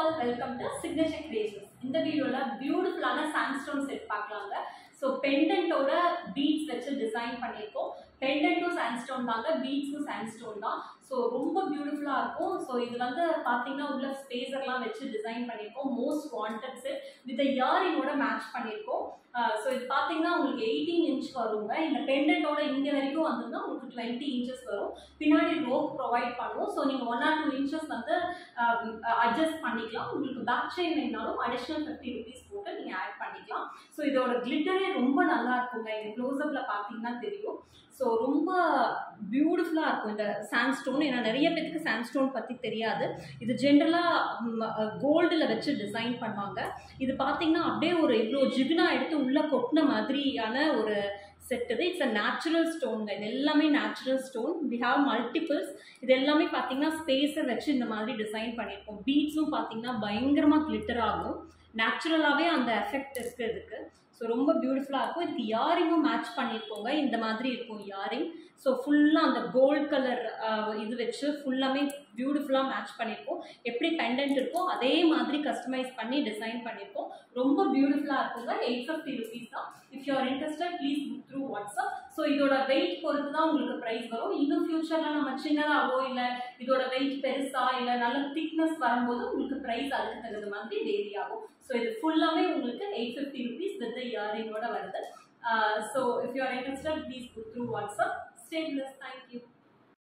all, welcome to Signature Creations. இந்த வீடியோல பியூட்டிஃபுல்லான சாண்ட்ஸ்டோன் செட் பார்க்கலாங்க. ஸோ பெண்டன்ட்டோட பீட்ஸ் வச்சு டிசைன் பண்ணியிருக்கோம். பெண்டன்ட்டும் சாண்ட்ஸ்டோன் தாங்க, பீட்ஸும் சாண்ட்ஸ்டோன் தான். ஸோ ரொம்ப பியூட்டிஃபுல்லாக இருக்கும். ஸோ இது வந்து பார்த்தீங்கன்னா உள்ள ஸ்பேஸர்லாம் வச்சு டிசைன் பண்ணியிருக்கோம். மோஸ்ட் வாண்டட் செட் வித் இயரிங்கோட மேட்ச் பண்ணியிருக்கோம். ஸோ இது பார்த்தீங்கன்னா உங்களுக்கு 18 இன்ச் வருங்க. இந்த பெண்டன்ட்டோட இங்கே வரைக்கும் வந்ததுன்னா உங்களுக்கு 20 இன்ச்சஸ் வரும். பின்னாடி ரோப் ப்ரொவைட் பண்ணுவோம். ஸோ நீங்கள் 1 or 2 இன்ச்சஸ் வந்து அட்ஜஸ்ட் பண்ணிக்கலாம். உங்களுக்கு பேக் செயின் வேணாலும் அடிஷ்னல் 50 rupees போட்டு நீங்கள் ஆட் பண்ணிக்கலாம். ஸோ இதோட கிளிட்டரே ரொம்ப நல்லா இருக்குங்க. இது க்ளோஸ்அப்பில் பார்த்தீங்கன்னா தெரியும். ஸோ ரொம்ப பியூட்டிஃபுல்லாக இருக்கும் இந்த சாண்ட்ஸ்டோன். ஏன்னா நிறைய பேருக்கு சாண்ட்ஸ்டோன் பற்றி தெரியாது. இது ஜென்ரலாக கோல்டில் வச்சு டிசைன் பண்ணுவாங்க. இது பார்த்தீங்கன்னா அப்படியே ஒரு இவ்வளோ ஜிகுனா எடுத்து உள்ளே கொட்டின மாதிரியான ஒரு செட் இது. It's a natural stone. இது எல்லாமே natural stone. We have multiples. இது எல்லாமே பார்த்தீங்கன்னா ஸ்பேஸை வச்சு இந்த மாதிரி டிசைன் பண்ணியிருக்கோம். பீட்ஸும் பார்த்தீங்கன்னா பயங்கரமாக கிளிட்டர் ஆகும். நேச்சுரலாகவே அந்த எஃபெக்ட் இருக்குது இதுக்கு. ஸோ ரொம்ப பியூட்டிஃபுல்லாக இருக்கும். இதுக்கு இயரிங்கும் மேட்ச் பண்ணியிருக்கோங்க. இந்த மாதிரி இருக்கும் இயரிங். ஸோ ஃபுல்லாக அந்த கோல்ட் கலர் இது வச்சு ஃபுல்லாமே பியூட்டிஃபுல்லாக மேட்ச் பண்ணியிருக்கோம். எப்படி பெண்டன்ட் இருக்கோ அதே மாதிரி கஸ்டமைஸ் பண்ணி டிசைன் பண்ணியிருக்கோம். ரொம்ப பியூட்டிஃபுல்லாக இருக்குங்க. 850 rupees தான். If you are interested please book through WhatsApp. So இதோட வெயிட் பொறுத்து தான் உங்களுக்கு ப்ரைஸ் வரும். இன்னும் ஃபியூச்சரில் நம்ம சின்னதாகவோ இல்லை இதோட வெயிட் பெருசாக இல்லை நல்ல திக்னஸ் வரும்போது உங்களுக்கு ப்ரைஸ் அதுக்கு தகுந்த மாதிரி வேரி ஆகும். ஸோ இது ஃபுல்லாகவே உங்களுக்கு 850 rupees வித் இயரிங்கோட வருது. So if you are interested, please put through WhatsApp. Stay blessed. Thank you.